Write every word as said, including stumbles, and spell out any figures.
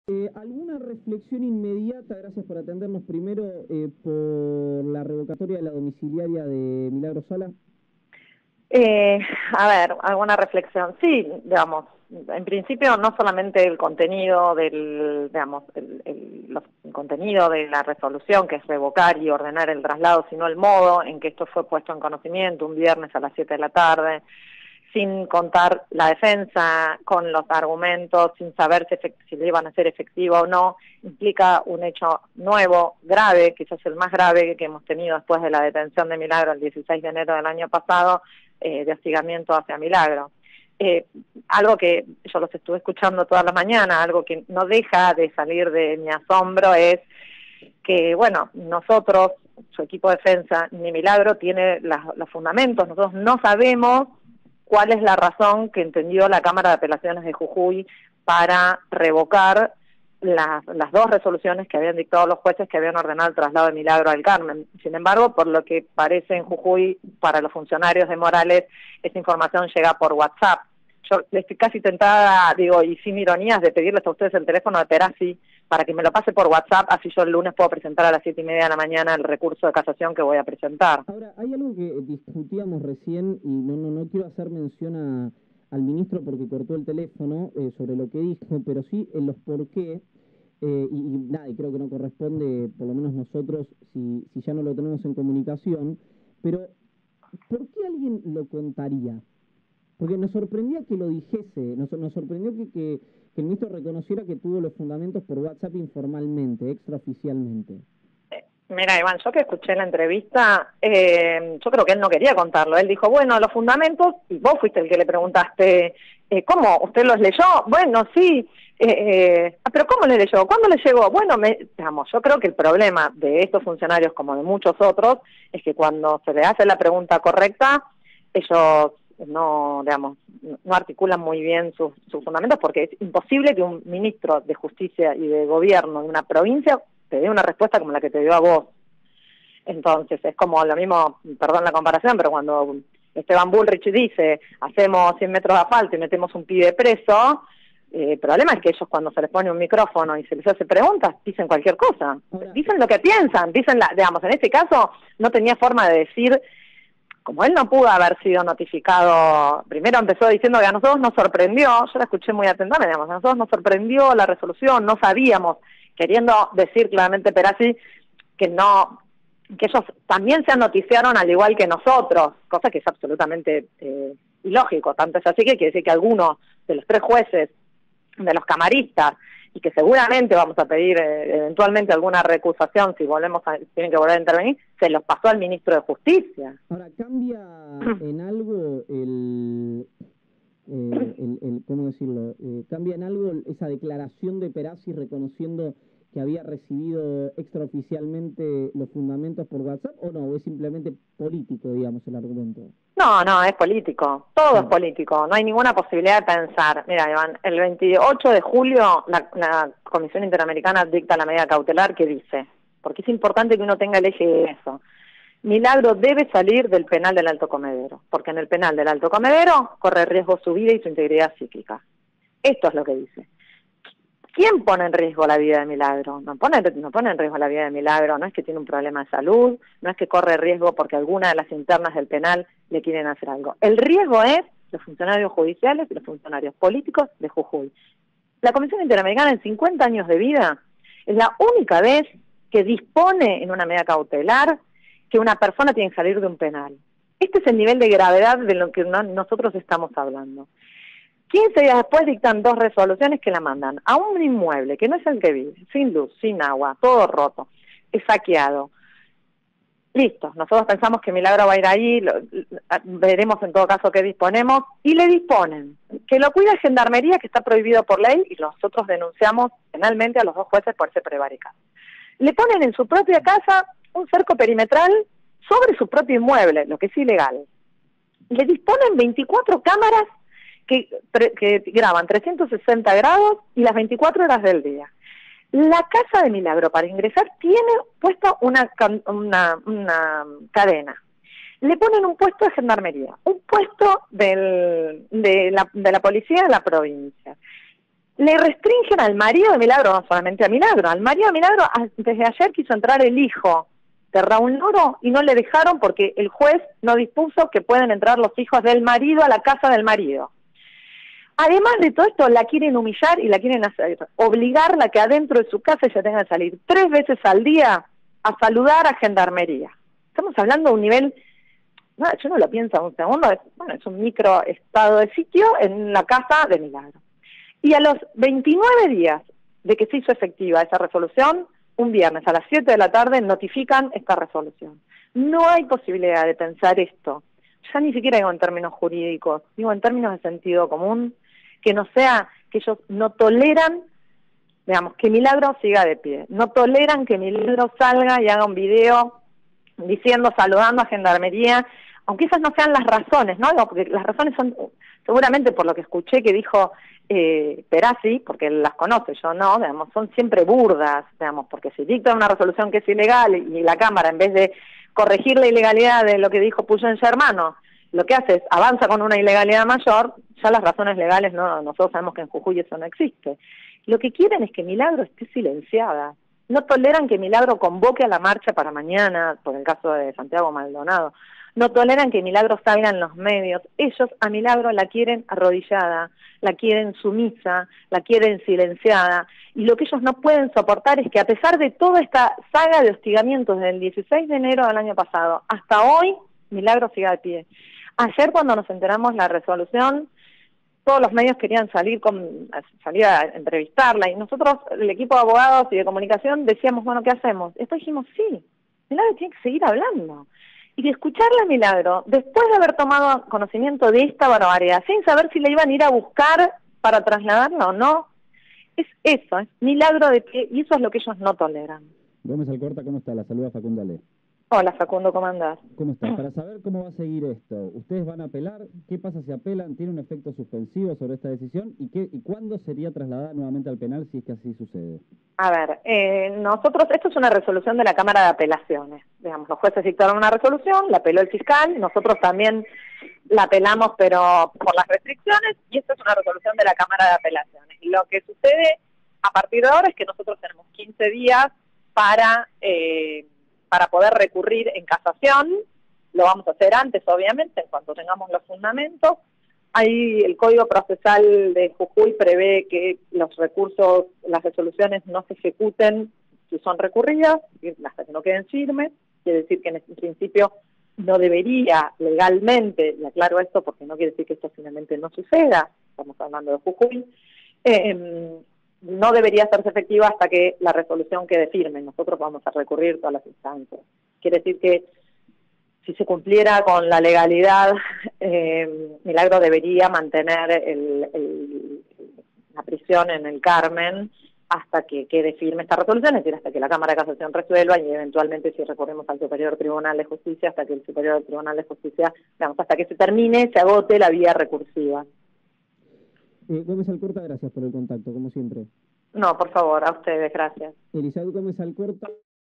Eh, ¿alguna reflexión inmediata, gracias por atendernos primero, eh, por la revocatoria de la domiciliaria de Milagro Sala? Eh, a ver, alguna reflexión. Sí, digamos, en principio no solamente el contenido del, digamos, el, el, los, el contenido de la resolución, que es revocar y ordenar el traslado, sino el modo en que esto fue puesto en conocimiento un viernes a las siete de la tarde, sin contar la defensa con los argumentos, sin saber si, si le iban a ser efectivo o no, implica un hecho nuevo, grave, quizás el más grave que hemos tenido después de la detención de Milagro el dieciséis de enero del año pasado, eh, de hostigamiento hacia Milagro. Eh, algo que yo los estuve escuchando toda la mañana, algo que no deja de salir de mi asombro es que, bueno, nosotros, su equipo de defensa, ni Milagro tiene las, los fundamentos, nosotros no sabemos cuál es la razón que entendió la Cámara de Apelaciones de Jujuy para revocar las, las dos resoluciones que habían dictado los jueces que habían ordenado el traslado de Milagro al Carmen. Sin embargo, por lo que parece en Jujuy, para los funcionarios de Morales, esa información llega por WhatsApp. Yo estoy casi tentada, digo, y sin ironías, de pedirles a ustedes el teléfono de Perazzi para que me lo pase por WhatsApp, así yo el lunes puedo presentar a las siete y media de la mañana el recurso de casación que voy a presentar. Ahora, hay algo que discutíamos recién, y no, no, no quiero hacer mención a, al ministro porque cortó el teléfono eh, sobre lo que dijo, pero sí en los por qué, eh, y, y nada, y creo que no corresponde, por lo menos nosotros, si, si ya no lo tenemos en comunicación, pero ¿por qué alguien lo contaría? Porque nos sorprendía que lo dijese, nos, nos sorprendió que, que, que el ministro reconociera que tuvo los fundamentos por WhatsApp informalmente, extraoficialmente. Mira, Iván, yo que escuché la entrevista, eh, yo creo que él no quería contarlo. Él dijo, bueno, los fundamentos, y vos fuiste el que le preguntaste, eh, ¿cómo? ¿Usted los leyó? Bueno, sí. Eh, eh, ¿Pero cómo le leyó? ¿Cuándo le llegó? Bueno, me, digamos, yo creo que el problema de estos funcionarios, como de muchos otros, es que cuando se le hace la pregunta correcta, ellos no, digamos, no articulan muy bien sus, sus fundamentos, porque es imposible que un ministro de Justicia y de Gobierno de una provincia te dé una respuesta como la que te dio a vos. Entonces, es como lo mismo, perdón la comparación, pero cuando Esteban Bullrich dice, hacemos cien metros de asfalto y metemos un pibe preso, eh, el problema es que ellos cuando se les pone un micrófono y se les hace preguntas, dicen cualquier cosa. Dicen lo que piensan, dicen, la, digamos, en este caso no tenía forma de decir, como él no pudo haber sido notificado, primero empezó diciendo que a nosotros nos sorprendió, yo la escuché muy atentamente, digamos, a nosotros nos sorprendió la resolución, no sabíamos, queriendo decir claramente Perazzi que no, que ellos también se noticiaron al igual que nosotros, cosa que es absolutamente eh, ilógico, tanto es así que quiere decir que algunos de los tres jueces, de los camaristas, y que seguramente vamos a pedir eh, eventualmente alguna recusación si volvemos a, tienen que volver a intervenir, se los pasó al ministro de Justicia. Ahora, ¿cambia en algo el, eh, el, el cómo decirlo, eh, cambia en algo esa declaración de Perazzi reconociendo que había recibido extraoficialmente los fundamentos por WhatsApp, o no, o es simplemente político, digamos, el argumento? No, no, es político, todo no. es político, no hay ninguna posibilidad de pensar. Mira, Iván, el veintiocho de julio la, la Comisión Interamericana dicta la medida cautelar que dice, porque es importante que uno tenga el eje de eso, Milagro debe salir del penal del Alto Comedero, porque en el penal del Alto Comedero corre riesgo su vida y su integridad psíquica. Esto es lo que dice. ¿Quién pone en riesgo la vida de Milagro? No pone, no pone en riesgo la vida de Milagro, no es que tiene un problema de salud, no es que corre riesgo porque alguna de las internas del penal le quieren hacer algo. El riesgo es los funcionarios judiciales y los funcionarios políticos de Jujuy. La Comisión Interamericana en cincuenta años de vida es la única vez que dispone en una medida cautelar que una persona tiene que salir de un penal. Este es el nivel de gravedad de lo que no, nosotros estamos hablando. quince días después dictan dos resoluciones que la mandan a un inmueble, que no es el que vive, sin luz, sin agua, todo roto, es saqueado. Listo, nosotros pensamos que Milagro va a ir ahí, lo, veremos en todo caso qué disponemos, y le disponen que lo cuida Gendarmería, que está prohibido por ley, y nosotros denunciamos penalmente a los dos jueces por ese prevaricado. Le ponen en su propia casa un cerco perimetral sobre su propio inmueble, lo que es ilegal. Le disponen veinticuatro cámaras Que, que graban trescientos sesenta grados y las veinticuatro horas del día. La casa de Milagro para ingresar tiene puesto una, una, una cadena. Le ponen un puesto de gendarmería, un puesto del, de, la, de la policía de la provincia. le restringen al marido de Milagro, no solamente a Milagro, al marido de Milagro, desde ayer quiso entrar el hijo de Raúl Noro y no le dejaron porque el juez no dispuso que pueden entrar los hijos del marido a la casa del marido. Además de todo esto, la quieren humillar y la quieren hacer, obligarla que adentro de su casa ella tenga que salir tres veces al día a saludar a Gendarmería. Estamos hablando de un nivel, no, yo no lo pienso un segundo, es, bueno, es un micro estado de sitio en la casa de Milagro. Y a los veintinueve días de que se hizo efectiva esa resolución, un viernes a las siete de la tarde notifican esta resolución. No hay posibilidad de pensar esto, ya ni siquiera digo en términos jurídicos, digo en términos de sentido común, que no sea que ellos no toleran, digamos, que Milagro siga de pie, no toleran que Milagro salga y haga un video diciendo, saludando a Gendarmería, aunque esas no sean las razones, ¿no? Porque las razones son, seguramente por lo que escuché que dijo eh, Perazzi, porque él las conoce, yo no, digamos, son siempre burdas, digamos, porque si dictan una resolución que es ilegal y la Cámara, en vez de corregir la ilegalidad de lo que dijo Puyens hermano, lo que hace es avanza con una ilegalidad mayor, ya las razones legales, no, nosotros sabemos que en Jujuy eso no existe. Lo que quieren es que Milagro esté silenciada. No toleran que Milagro convoque a la marcha para mañana, por el caso de Santiago Maldonado. No toleran que Milagro salga en los medios. Ellos a Milagro la quieren arrodillada, la quieren sumisa, la quieren silenciada. Y lo que ellos no pueden soportar es que a pesar de toda esta saga de hostigamientos desde el dieciséis de enero del año pasado hasta hoy, Milagro siga de pie. Ayer cuando nos enteramos la resolución, todos los medios querían salir con salir a entrevistarla y nosotros, el equipo de abogados y de comunicación, decíamos, bueno, ¿qué hacemos? Después dijimos, sí, Milagro tiene que seguir hablando. Y de escucharla a Milagro, después de haber tomado conocimiento de esta barbaridad, sin saber si la iban a ir a buscar para trasladarla o no, es eso, es Milagro de pie, y eso es lo que ellos no toleran. Gómez Alcorta, ¿cómo está? La saluda Facundo Ale. Hola Facundo, ¿cómo andás? ¿Cómo estás? Para saber cómo va a seguir esto, ¿ustedes van a apelar? ¿Qué pasa si apelan? ¿Tiene un efecto suspensivo sobre esta decisión? ¿Y qué y cuándo sería trasladada nuevamente al penal si es que así sucede? A ver, eh, nosotros, esto es una resolución de la Cámara de Apelaciones. Digamos, los jueces dictaron una resolución, la apeló el fiscal, nosotros también la apelamos, pero por las restricciones, y esta es una resolución de la Cámara de Apelaciones. Y lo que sucede a partir de ahora es que nosotros tenemos quince días para... Eh, para poder recurrir en casación, lo vamos a hacer antes, obviamente, en cuanto tengamos los fundamentos. Ahí el Código Procesal de Jujuy prevé que los recursos, las resoluciones no se ejecuten si son recurridas, hasta que no queden firmes, quiere decir que en este principio no debería legalmente, y aclaro esto porque no quiere decir que esto finalmente no suceda, estamos hablando de Jujuy, eh, no debería hacerse efectiva hasta que la resolución quede firme. Nosotros vamos a recurrir todas las instancias. Quiere decir que si se cumpliera con la legalidad, eh, Milagro debería mantener el, el, la prisión en el Carmen hasta que quede firme esta resolución, es decir, hasta que la Cámara de Casación resuelva y eventualmente si recurrimos al Superior Tribunal de Justicia, hasta que el Superior Tribunal de Justicia, digamos, hasta que se termine, se agote la vía recursiva. Eh, Gómez Alcorta, gracias por el contacto, como siempre. No, por favor, a ustedes, gracias. Elizabeth Gómez Alcorta.